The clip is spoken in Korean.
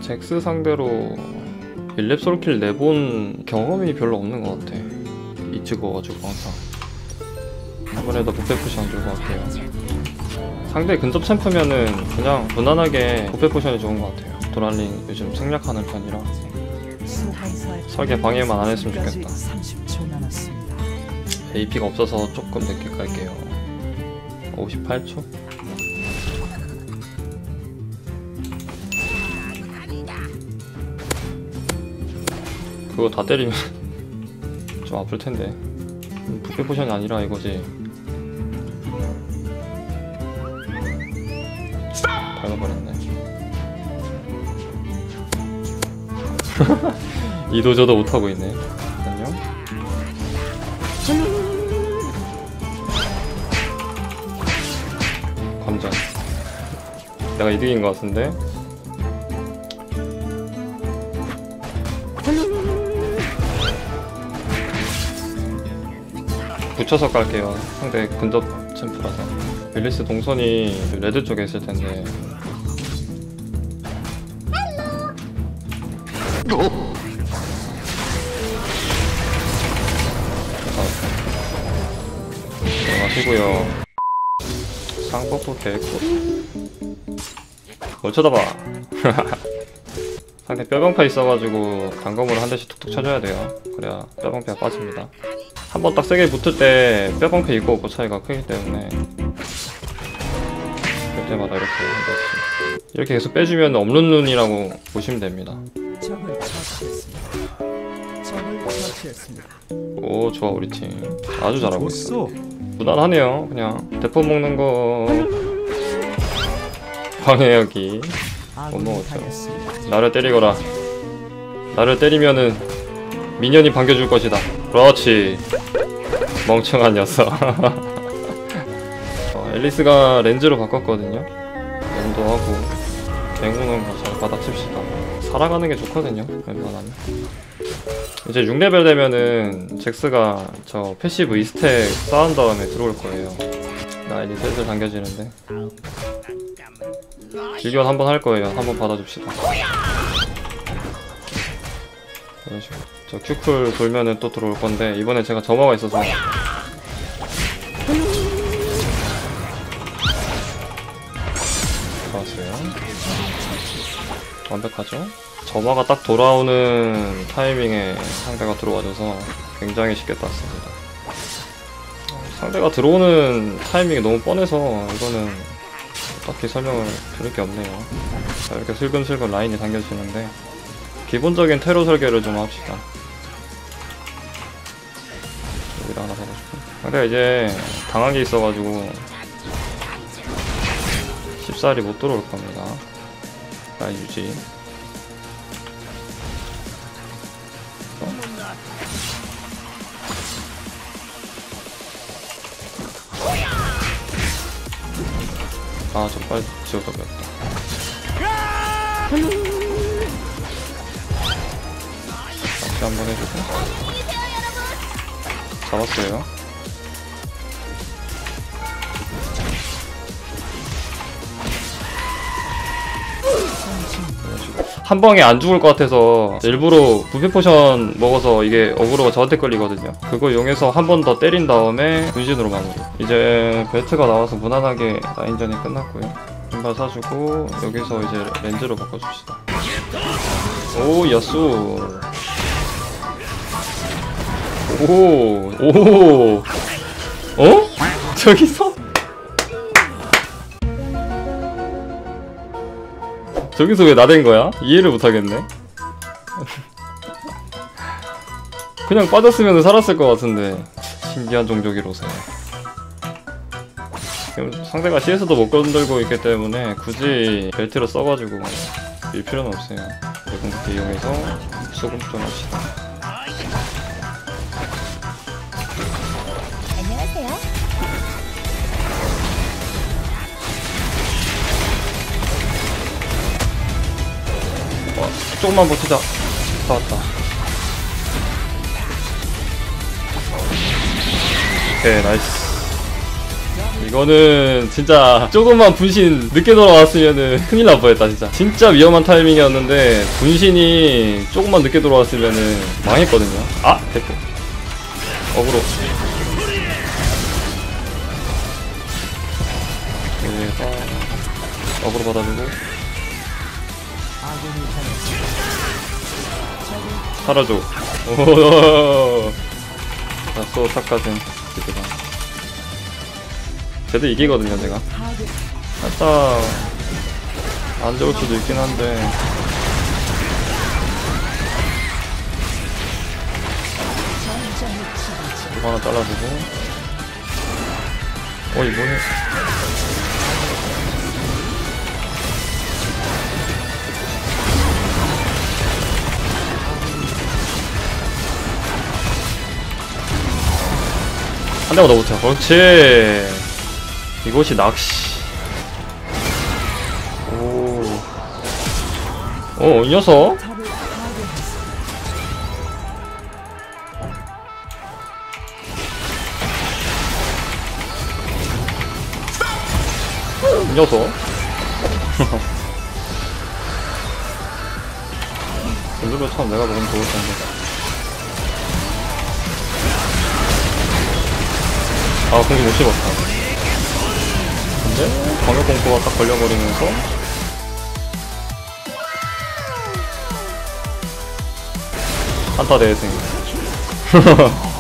잭스 상대로 1렙 솔킬 내본 경험이 별로 없는 것 같아. 이 찍어가지고 항상. 이번에도 부패 포션 들고 갈게요. 상대 근접 챔프면은 그냥 무난하게 부패 포션이 좋은 것 같아요. 도랄링 요즘 생략하는 편이라 설계 방해만 안 했으면 좋겠다. AP가 없어서 조금 늦게 갈게요. 58초? 그거 다 때리면 좀 아플텐데. 부패 포션이 아니라 이거지. 밟아버렸네. 이도저도 못하고 있네. 안녕? 감전. 내가 이득인 것 같은데? 붙여서 깔게요. 상대 근접 챔프라서. 윌리스 동선이 레드 쪽에 있을 텐데. 들어가시고요. 상법도 개꿀. 뭘 쳐다봐. 상대 뼈방패 있어가지고 단검으로 한 대씩 툭툭 쳐줘야 돼요. 그래야 뼈방패가 빠집니다. 한 번 딱 세게 붙을 때 뼈방패 있고 없고 차이가 크기 때문에 그때마다 이렇게 한 대씩 이렇게 계속 빼주면 없는 눈이라고 보시면 됩니다. 오, 좋아. 우리 팀 아주 잘하고 있어. 무난하네요. 그냥 대포 먹는 거 방해하기 못 먹었죠. 나를 때리거라. 나를 때리면은 미니언이 반겨줄 것이다. 그렇지. 멍청한 녀석. 앨리스가 렌즈로 바꿨거든요. 연도하고 갱우는 잘 받아칩시다. 살아가는 게 좋거든요. 웬만하면. 이제 6레벨 되면은 잭스가 저 패시브 2스택 쌓은 다음에 들어올 거예요. 라인이 슬슬 당겨지는데. 질견 한번 할 거예요. 한번 받아줍시다. 이런 식으로. 저 큐쿨 돌면은 또 들어올 건데 이번에 제가 점화가 있어서 좋았어요. 완벽하죠? 점화가 딱 돌아오는 타이밍에 상대가 들어와줘서 굉장히 쉽게 땄습니다. 상대가 들어오는 타이밍이 너무 뻔해서 이거는 딱히 설명을 드릴 게 없네요. 자, 이렇게 슬금슬금 라인이 당겨지는데 기본적인 테러 설계를 좀 합시다. 여기다 하나 사고 싶어. 상대가 이제 당한 게 있어가지고 쉽사리 못 들어올 겁니다. 라인 유지. 아, 저 빨리 지워서 그랬다. 다시 한번 해주고. 잡았어요. 한 방에 안 죽을 것 같아서 일부러 부패 포션 먹어서 이게 어그로가 저한테 끌리거든요. 그거 이용해서 한 번 더 때린 다음에 분신으로 마무리. 이제 벨트가 나와서 무난하게 라인전이 끝났고요. 신발 사주고 여기서 이제 렌즈로 바꿔줍시다. 오, 야수. 오. 어? 저기서? 저기서 왜 나댄 거야? 이해를 못하겠네. 그냥 빠졌으면 살았을 것 같은데. 신기한 종족이로서요. 상대가 CS도 못 건들고 있기 때문에 굳이 벨트를 써가지고 밀 필요는 없어요. 공격기 이용해서 수금 좀 합시다. 안녕하세요. 조금만 버티자. 다 왔다. 오케이, 나이스. 이거는 진짜 조금만 분신 늦게 돌아왔으면은 큰일 날 뻔했다. 진짜 위험한 타이밍이었는데 분신이 조금만 늦게 돌아왔으면은 망했거든요. 아! 됐고 어그로 얘가 어그로 받아주고 사라져. 오호호호. 자, 소타까진 기대가 쟤도 이기거든요. 제가 살짝 안 좋을 수도 있긴 한데 이거 하나 잘라주고 이번에 한 대만 더 붙여. 그렇지. 이것이 낚시. 이 녀석. 이 녀석. 던져면 참 내가 먹으면 좋을 텐데. 아, 공기 못 씹었다. 근데 광역 공포가 딱 걸려버리면서 한타 대승.